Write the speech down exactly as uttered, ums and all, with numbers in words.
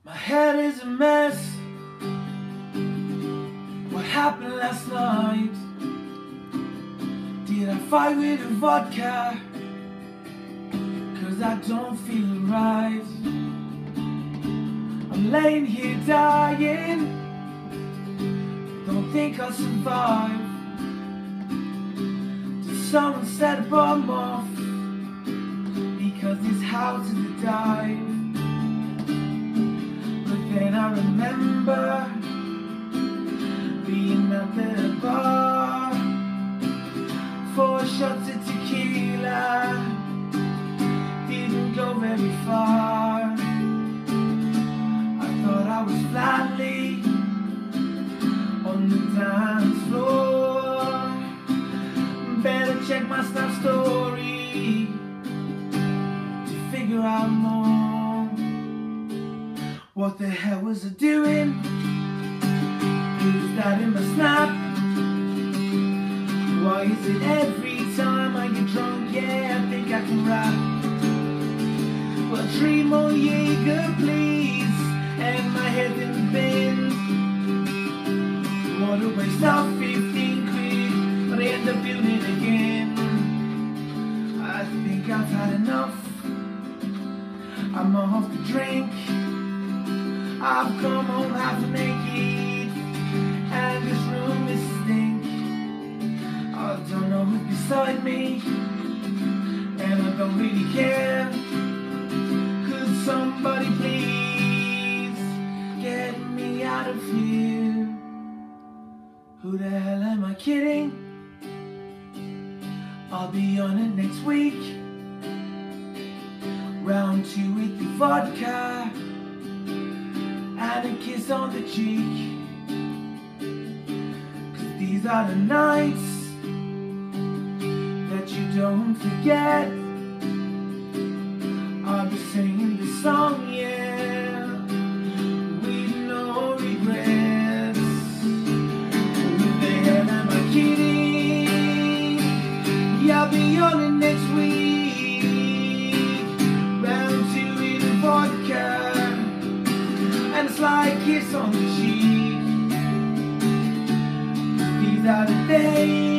My head is a mess. What happened last night? Did I fight with the vodka? Cause I don't feel right. I'm laying here dying. Don't think I'll survive. Did someone set a bomb off? Because this house is a dive. Then I remember being at the bar, four shots of tequila, didn't go very far. I thought I was flatly on the dance floor. Better check my Snap story to figure out more. What the hell was I doing? Who's that in my Snap? Why is it every time I get drunk, yeah, I think I can rap? Well, three more Jaeger, please, and my head in the bin. What a waste of fifteen quid, but I end up doing it again. I think I've had enough. I'm off the drink. I've come home half naked, and this room is stink. I don't know who's beside me, and I don't really care. Could somebody please get me out of here? Who the hell am I kidding? I'll be on it next week. Round two with the vodka and a kiss on the cheek. Cause these are the nights that you don't forget. I'll be singing this song, yeah, with no regrets. Who the hell am I kidding? Yeah, I'll be on it next week. Round two with the vodka and a slight kiss on the cheek. These are the days